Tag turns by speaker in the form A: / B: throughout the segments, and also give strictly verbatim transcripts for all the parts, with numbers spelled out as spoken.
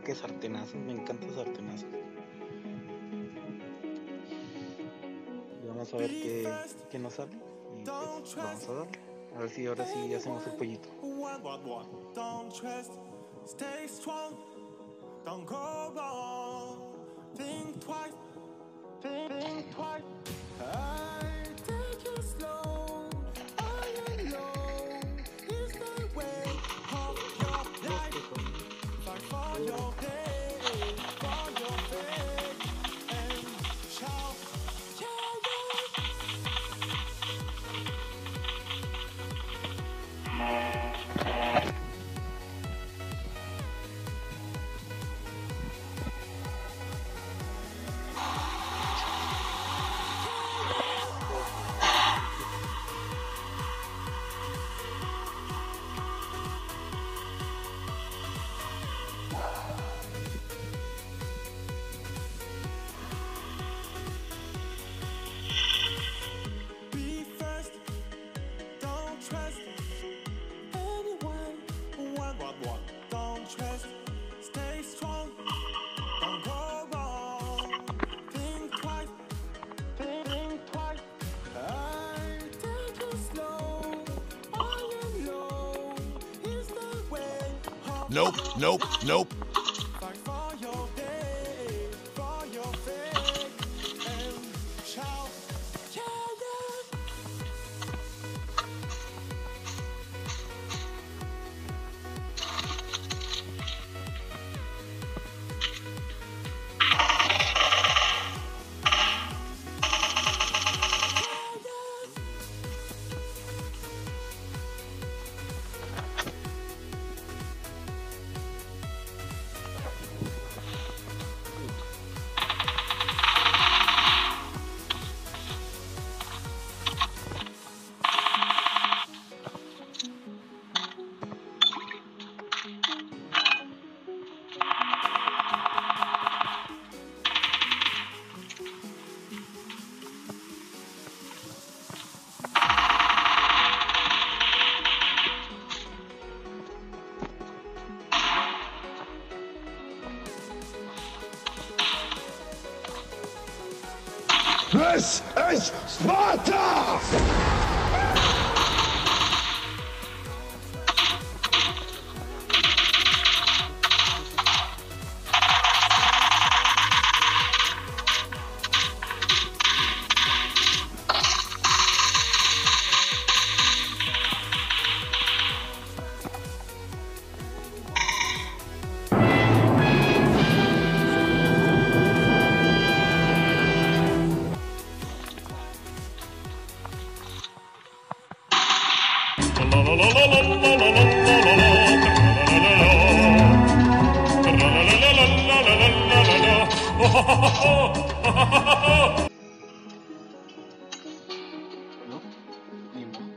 A: que sartenazos, me encanta sartenazos. Y vamos a ver qué, qué nos sale. Y pues vamos a darle. A ver si ahora sí hacemos el pollito.
B: Nope, nope, nope. This is Sparta!
A: ¿No? Ni modo.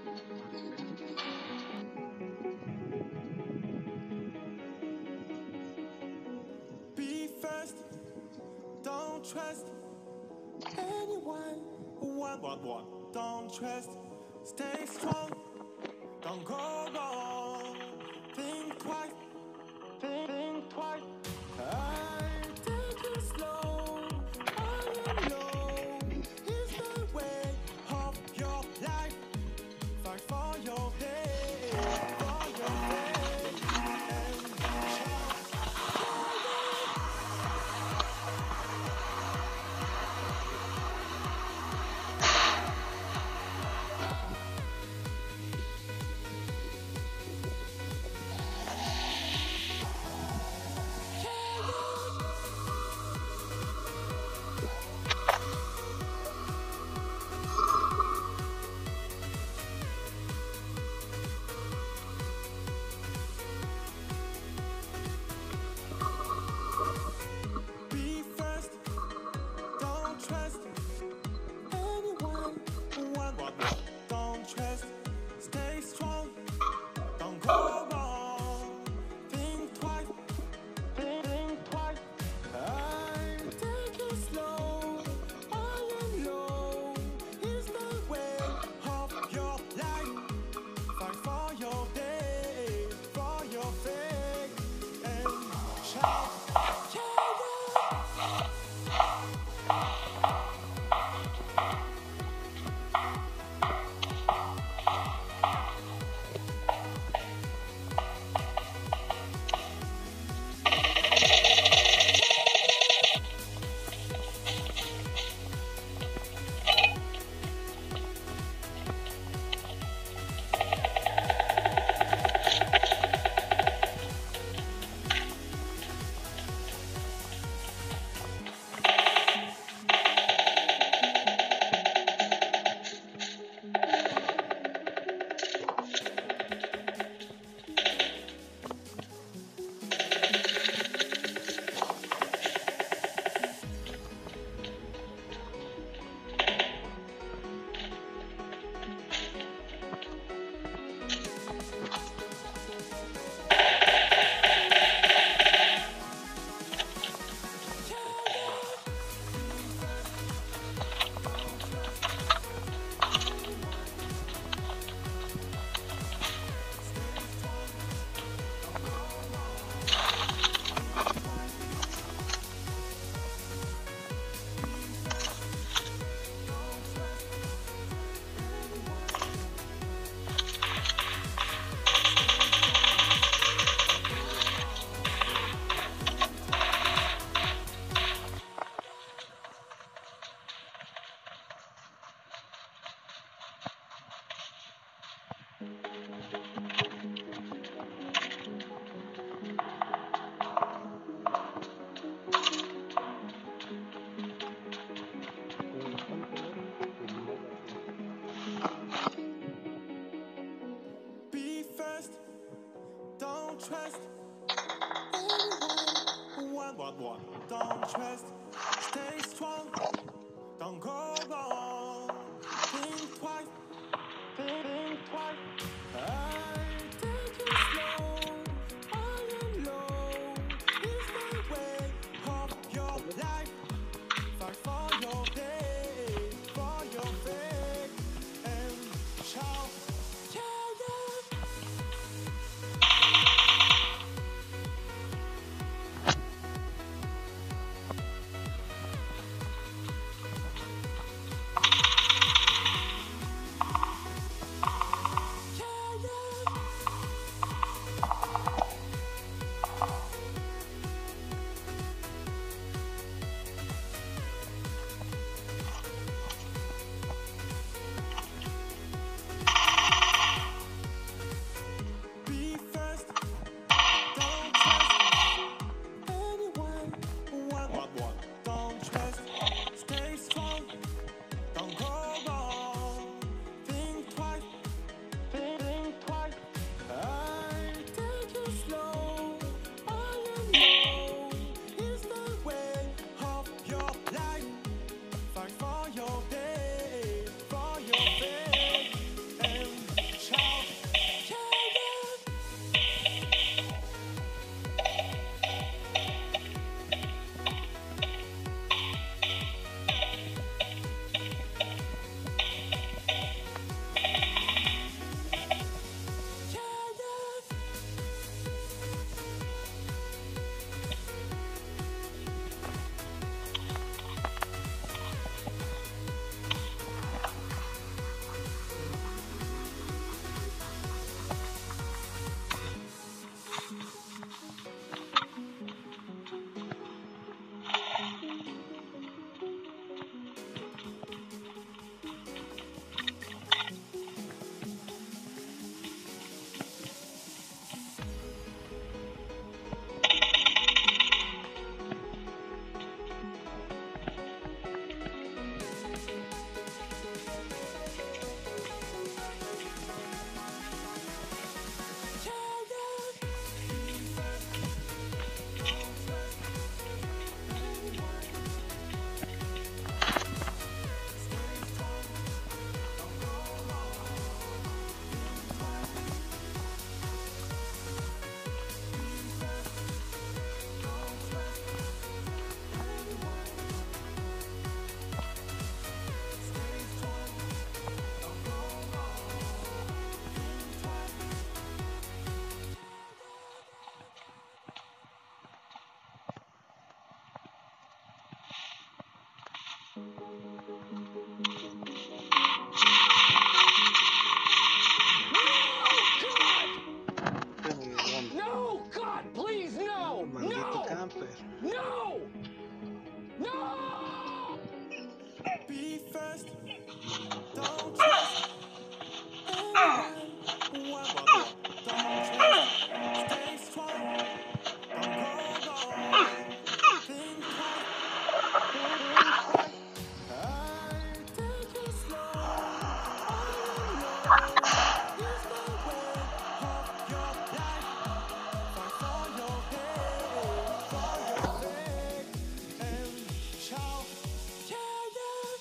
C: Be first, don't trust anyone. What, what, what? Don't trust. Stay strong. Don't go wrong. Think twice. Think, think twice. I take it slow. I am low. It's the way of your life. Fight for your day. For your day. And shout. trust anyone. One, one, one. Don't trust. Stay strong. Don't go wrong. Think twice. Think twice. I take it slow. I am low. It's the way of your life. Fight for your day, for your faith, and shout. Yeah, yeah. Be first. Don't trust anyone. One, one, one. Don't trust. Stay strong. Don't go wrong. Think twice. Think twice. I take it slow. I am low. It's the way of your life. Fight for your day, for your faith, and shout. Yeah, yeah.
D: No, God, please, no!
A: Maldito
D: No!
A: camper.
D: No! No!
C: Be first. Don't trust anyone. One, one, one. Don't trust. Stay strong. Don't go wrong. Think twice. Think twice. I take it slow. I am low. It's the way of your life. Fight for your day, for your faith, and shout. Yeah, yeah.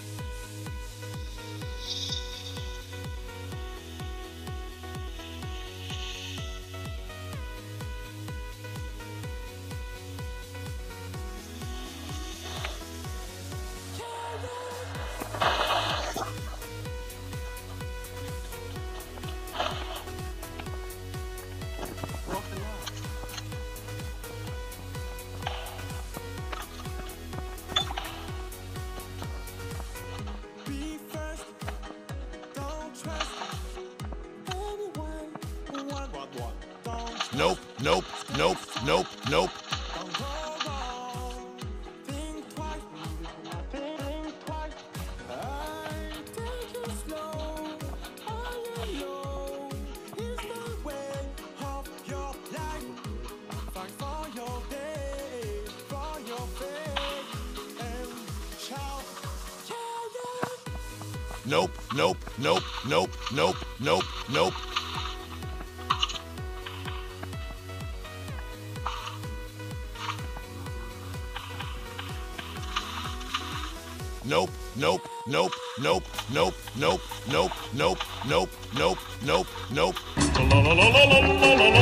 C: Be first. Don't trust anyone. One, one, one. Don't trust.
B: Nope, nope, nope, nope, nope.
C: Don't go wrong. Think twice. Think twice. I take it slow. I am low. It's the way of your life. Fight for your day, for your faith, and shout. Yeah, yeah.
B: Nope, nope, nope, nope, nope, nope, nope. nope, nope, nope, nope, nope, nope, nope, nope, nope, nope, nope, nope. La la la la la la la la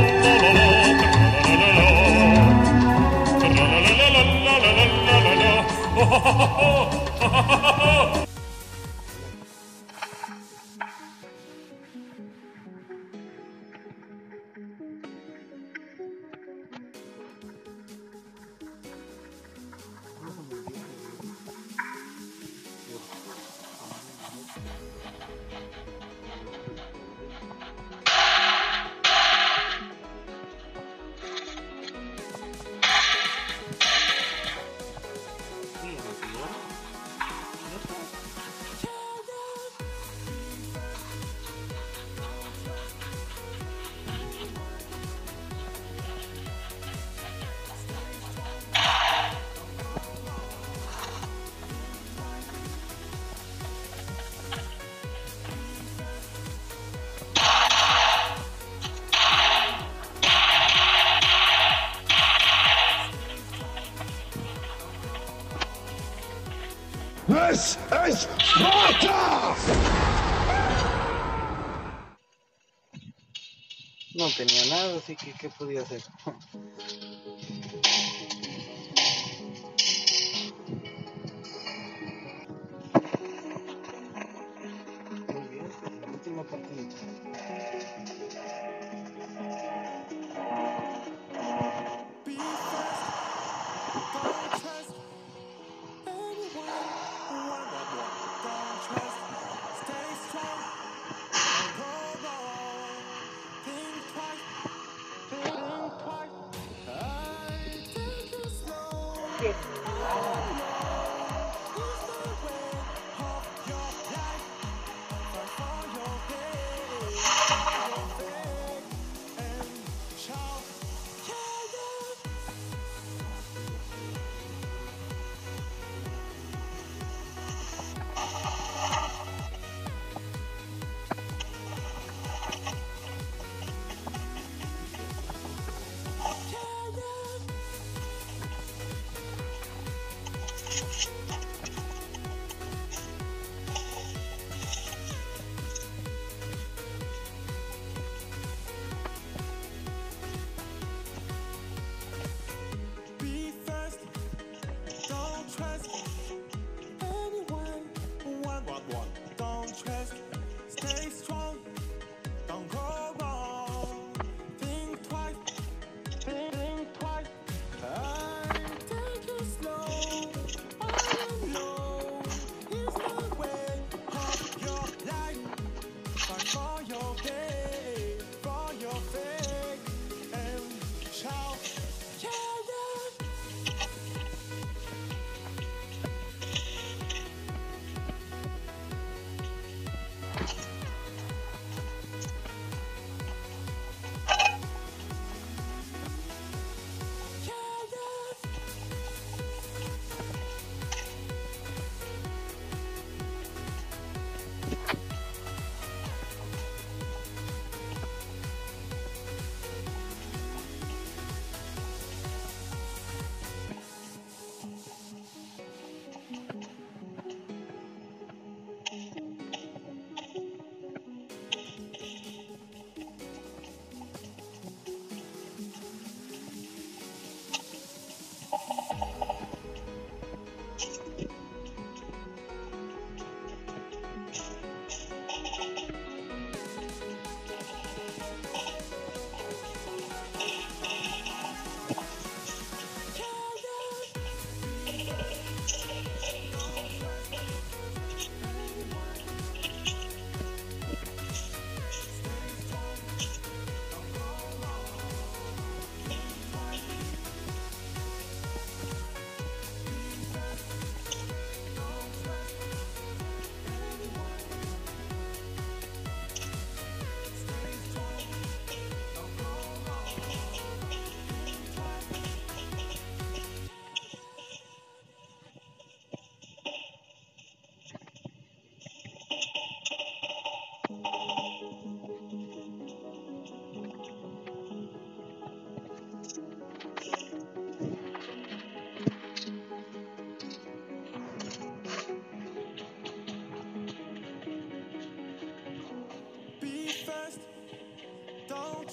B: la la.
E: This is Sparta!
A: No tenía nada, así que ¿qué podía hacer? Muy bien, última partidita.
C: Be fast, don't trust anyone. One, one, one. Don't trust. Stay strong. Don't go wrong. Think twice. Think twice. I take it slow. Use the way of your life. Fight for your day. Your faith and shout. Yeah, yeah. Be fast, don't trust anyone. One, one, one. Don't trust. Stay strong. Don't go wrong. Think twice. Think, think twice. I take it slow. I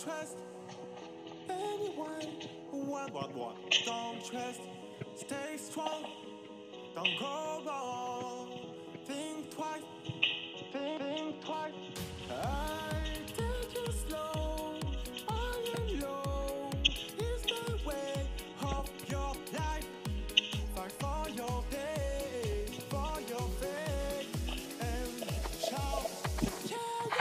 C: trust anyone. What, what, what? Don't trust. Stay strong. Don't go wrong. Think twice. Think, think twice. I take it slow. I am low. Is the way of your life. Fight for your day, for your faith, and shout. Yeah, yeah.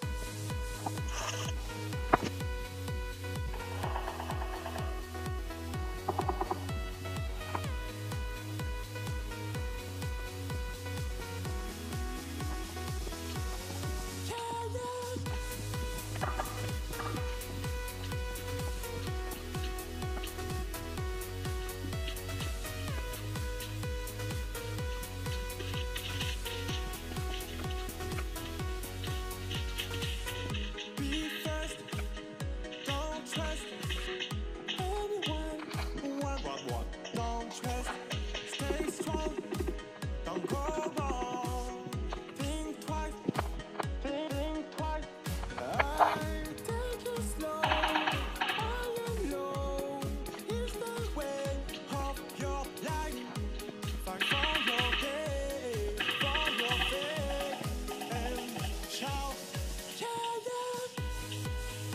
C: Be first, don't trust anyone. What, what, what? Don't trust. Stay strong. Don't go wrong. Think twice. Think, think twice. I take it slow. I am low. Is the way of your life. Fight for your day, for your faith, and shout. Yeah, yeah.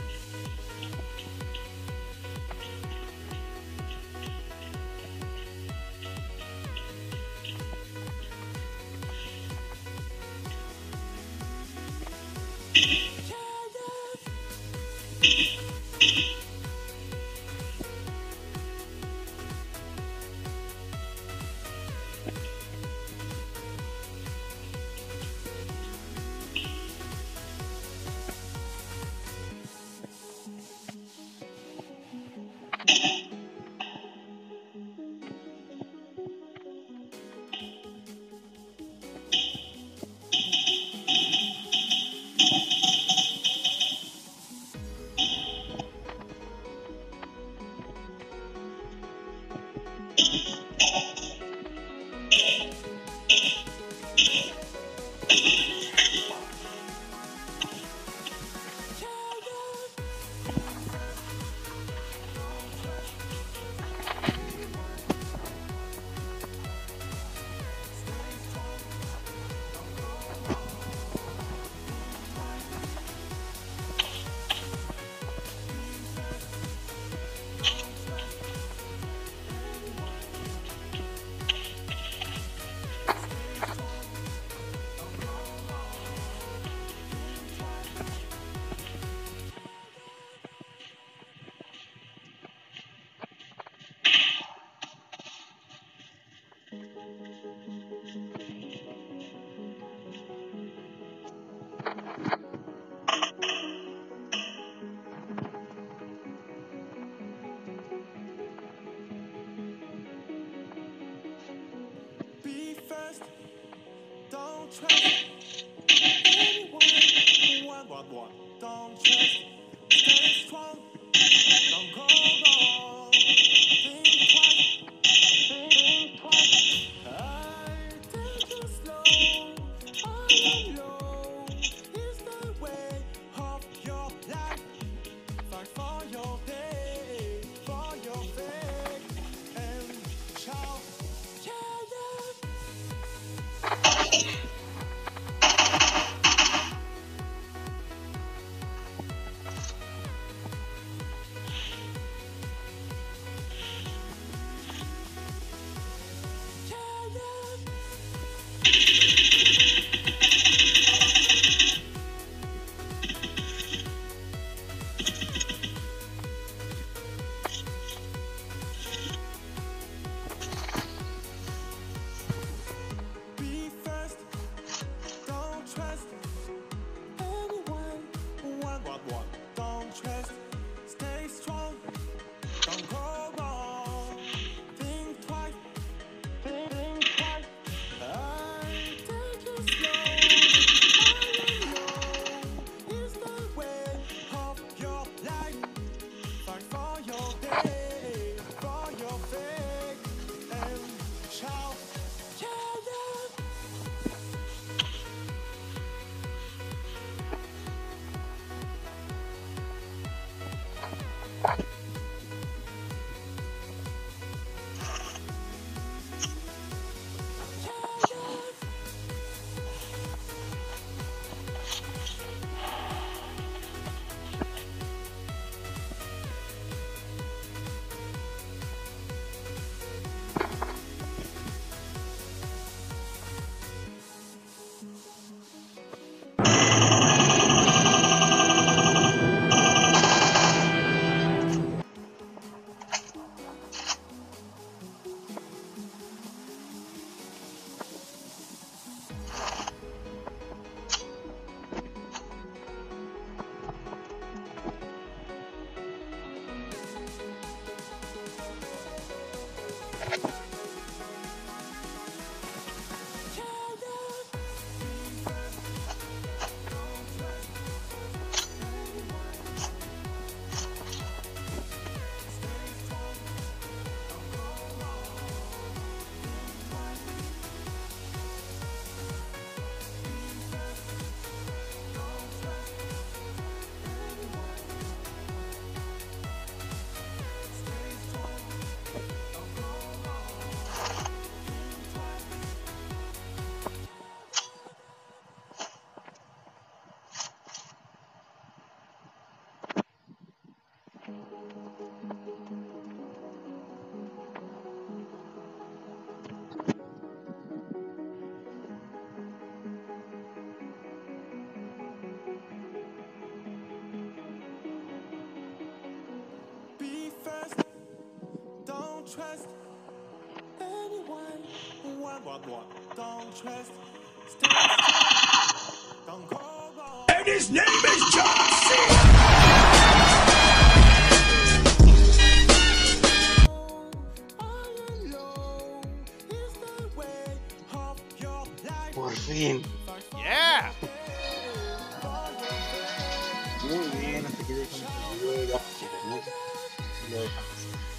C: Be first, don't trust anyone. What, what, what? Don't trust. Stay strong. Don't go wrong. Think twice. Think, think twice. I take it slow. I am low. Is the way of your life. Fight for your day, for your faith, and shout. Yeah, yeah.
E: And his name is John C.
A: Por fin.
F: Yeah.
A: Muy bien, hasta aquí dejamos el video, ya pues, lo dejamos.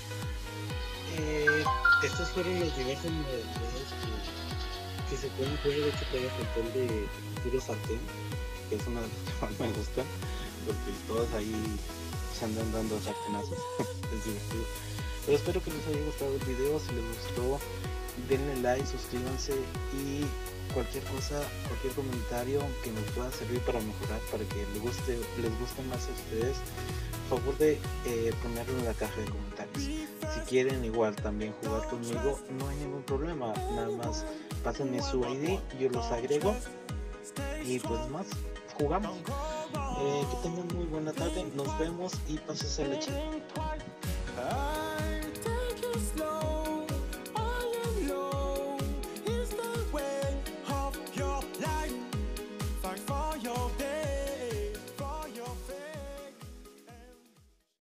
A: Eh, estos fueron los diversos modalidades que, que se pueden jugar. De hecho todavía faltó el de tiro sartén, que es una de las que más me gustan, porque todos ahí se andan dando sartenazos. Es divertido. Pero espero que les haya gustado el video. Si les gustó, denle like, suscríbanse y cualquier cosa, cualquier comentario que nos pueda servir para mejorar, para que les guste, les guste más a ustedes, por favor de eh, ponerlo en la caja de comentarios. Si quieren igual también jugar conmigo, no hay ningún problema, nada más pásenme su I D, yo los agrego y pues más, jugamos. Eh, que tengan muy buena tarde, nos vemos y pásensela chido.